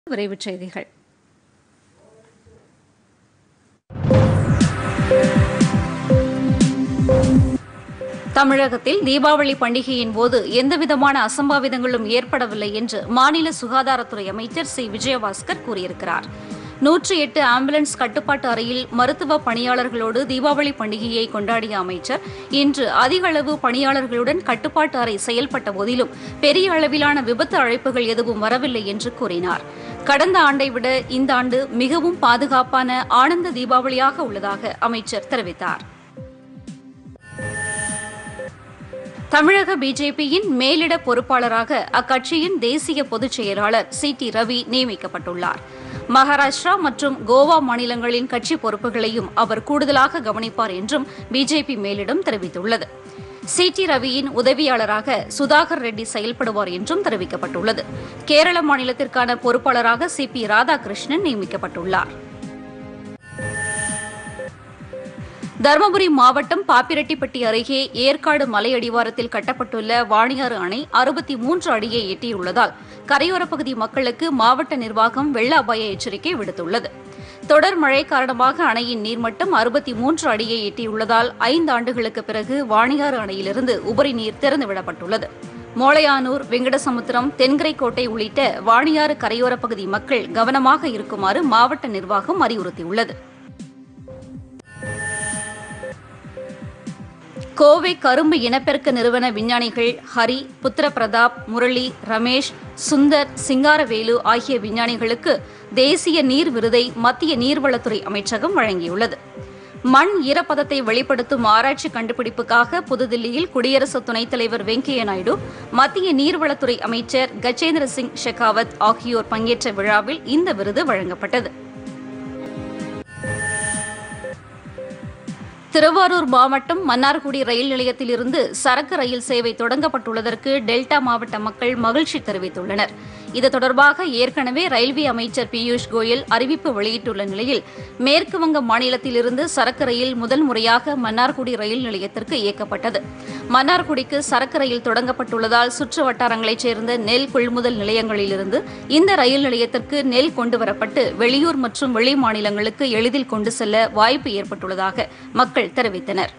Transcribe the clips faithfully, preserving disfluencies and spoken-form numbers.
விரைவுச் செய்திகள். தமிழகத்தில் தீபாவளி பண்டிகையின் போது எந்தவிதமான அசம்பாவிதங்களும் ஏற்படவில்லை என்று மாநில சுகாதாரத்துறை அமைச்சர் சி விஜயபாஸ்கர் கூறியிருக்கிறார். நூற்றி எட்டு ஆம்புலன்ஸ் கட்டுப்பாட்டு அறையில் மருத்துவ பணியாளர்களோடு தீபாவளி பண்டிகையை கொண்டாடிய அமைச்சர் இன்று அதிக அளவு பணியாளர்களுடன் கட்டுப்பாட்டு அறை செயல்பட்ட போதிலும் பெரிய அளவிலான விபத்து அழைப்புகள் எதுவும் வரவில்லை என்று கூறினார். கடந்த ஆண்டை விட இந்த ஆண்டு மிகவும் பாதுகாப்பான ஆனந்த தீபாவளியாக உள்ளதாக அமைச்சர் தெரிவித்தார். தமிழக பிஜேபியின் மேலிட பொறுப்பாளராக அக்கட்சியின் தேசிய பொதுச் செயலாளர் சி டி ரவி நியமிக்கப்பட்டுள்ளார். மகாராஷ்டிரா மற்றும் கோவா மாநிலங்களின் கட்சி பொறுப்புகளையும் அவர் கூடுதலாக கவனிப்பார் என்றும் பிஜேபி மேலிடம் தெரிவித்துள்ளது. சி டி ரவியின் உதவியாளராக சுதாகர் ரெட்டி செயல்படுவார் என்றும் தெரிவிக்கப்பட்டுள்ளது. கேரள மாநிலத்திற்கான பொறுப்பாளராக சி பி ராதாகிருஷ்ணன் நியமிக்கப்பட்டுள்ளார். தருமபுரி மாவட்டம் பாப்பிரெட்டிப்பட்டி அருகே ஏற்காடு மலையடிவாரத்தில் கட்டப்பட்டுள்ள வாணியாறு அணை அறுபத்தி மூன்று அடியை எட்டியுள்ளதால் கரையோரப் பகுதி மக்களுக்கு மாவட்ட நிர்வாகம் வெள்ள அபாய எச்சரிக்கை விடுத்துள்ளது. தொடர் மழை காரணமாக அணையின் நீர்மட்டம் அறுபத்தி மூன்று அடியை எட்டியுள்ளதால் ஐந்து ஆண்டுகளுக்கு பிறகு வாணியாறு அணையிலிருந்து உபரி நீர் திறந்துவிடப்பட்டுள்ளது. மோளையானூர், வெங்கடசமுத்திரம், தென்கரைக்கோட்டை உள்ளிட்ட வாணியாறு கரையோரப் பகுதி மக்கள் கவனமாக இருக்குமாறு மாவட்ட நிர்வாகம் அறிவுறுத்தியுள்ளது. கோவை கரும்பு இனப்பெருக்க நிறுவன விஞ்ஞானிகள் ஹரி, புத்திரபிரதாப், முரளி, ரமேஷ், சுந்தர், சிங்காரவேலு ஆகிய விஞ்ஞானிகளுக்கு தேசிய நீர் விருதை மத்திய நீர்வளத்துறை அமைச்சகம் வழங்கியுள்ளது. மண் ஈரப்பதத்தை வெளிப்படுத்தும் ஆராய்ச்சி கண்டுபிடிப்புக்காக புதுதில்லியில் குடியரசு துணைத் தலைவர் வெங்கையா நாயுடு, மத்திய நீர்வளத்துறை அமைச்சர் கஜேந்திர சிங் ஷெகாவத் ஆகியோர் பங்கேற்ற விழாவில் இந்த விருது வழங்கப்பட்டது. திருவாரூர் மாவட்டம் மன்னார்குடி ரயில் நிலையத்திலிருந்து சரக்கு ரயில் சேவை தொடங்கப்பட்டுள்ளதற்கு டெல்டா மாவட்ட மக்கள் மகிழ்ச்சி தெரிவித்துள்ளனர். இது தொடர்பாக ஏற்கனவே ரயில்வே அமைச்சர் பியூஷ் கோயல் அறிவிப்பு வெளியிட்டுள்ள நிலையில் மேற்குவங்க மாநிலத்திலிருந்து சரக்கு ரயில் முதல் முறையாக மன்னார்குடி ரயில் நிலையத்திற்கு இயக்கப்பட்டது. மன்னார்குடிக்கு சரக்கு ரயில் தொடங்கப்பட்டுள்ளதால் சுற்று வட்டாரங்களைச் சேர்ந்த நெல் கொள்முதல் நிலையங்களிலிருந்து இந்த ரயில் நிலையத்திற்கு நெல் கொண்டுவரப்பட்டு வெளியூர் மற்றும் வெளி மாநிலங்களுக்கு எளிதில் கொண்டு செல்ல வாய்ப்பு ஏற்பட்டுள்ளதாக மக்கள் தெரிவித்தனர்.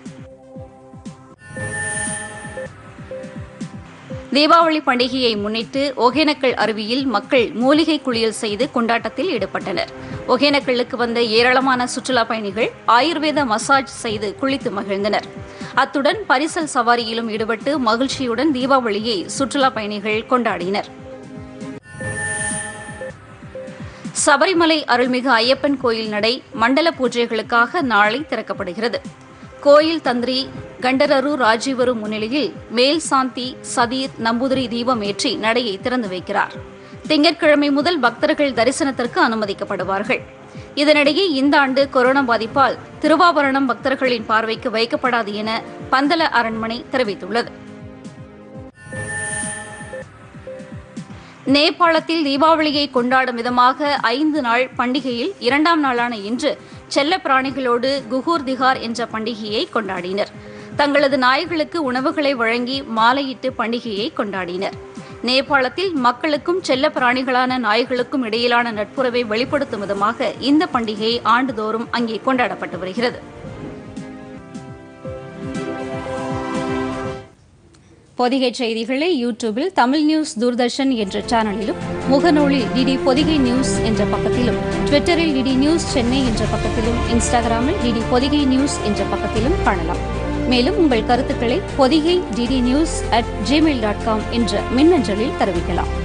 தீபாவளி பண்டிகையை முன்னிட்டு ஒகேனக்கல் அருவியில் மக்கள் மூலிகை குளியல் செய்து கொண்டாட்டத்தில் ஈடுபட்டனர். ஒகேனக்கல்லுக்கு வந்த ஏராளமான சுற்றுலாப் பயணிகள் ஆயுர்வேத மசாஜ் செய்து குளித்து மகிழ்ந்தனர். அத்துடன் பரிசல் சவாரியிலும் ஈடுபட்டு மகிழ்ச்சியுடன் தீபாவளியை சுற்றுலாப் பயணிகள் கொண்டாடினர். சபரிமலை அருள்மிகு ஐயப்பன் கோயில் நடை மண்டல பூஜைகளுக்காக நாளை திறக்கப்படுகிறது. கோயில் தந்திரி கண்டரரு ராஜீவரு முன்னிலையில் மேல் சாந்தி சதீர் நம்பூதிரி தீபம் ஏற்றி நடையை திறந்து வைக்கிறார். திங்கட்கிழமை முதல் பக்தர்கள் தரிசனத்திற்கு அனுமதிக்கப்படுவார்கள். இதனிடையே இந்த ஆண்டு கொரோனா பாதிப்பால் திருவாபரணம் பக்தர்களின் பார்வைக்கு வைக்கப்படாது என பந்தல அரண்மனை தெரிவித்துள்ளது. நேபாளத்தில் தீபாவளியை கொண்டாடும் விதமாக ஐந்து நாள் பண்டிகையில் இரண்டாம் நாளான இன்று செல்ல பிராணிகளோடு குகூர் திகார் என்ற பண்டிகையை கொண்டாடினர். தங்களது நாய்களுக்கு உணவுகளை வழங்கி மாலையிட்டு பண்டிகையை கொண்டாடினர். நேபாளத்தில் மக்களுக்கும் செல்ல பிராணிகளான நாய்களுக்கும் இடையிலான நட்புறவை வெளிப்படுத்தும் விதமாக இந்த பண்டிகை ஆண்டுதோறும் அங்கே கொண்டாடப்பட்டு வருகிறது. பொதிகை செய்திகளை யூடியூபில் தமிழ் நியூஸ் தூர்தர்ஷன் என்ற சேனலிலும், முகநூலில் டிடி பொதிகை நியூஸ் என்ற பக்கத்திலும், ட்விட்டரில் டிடி நியூஸ் சென்னை என்ற பக்கத்திலும், இன்ஸ்டாகிராமில் டிடி பொதிகை நியூஸ் என்ற பக்கத்திலும் காணலாம். மேலும் உங்கள் கருத்துக்களை Podhigai DD news at Gmail dot com என்ற மின்னஞ்சலில் தெரிவிக்கலாம்.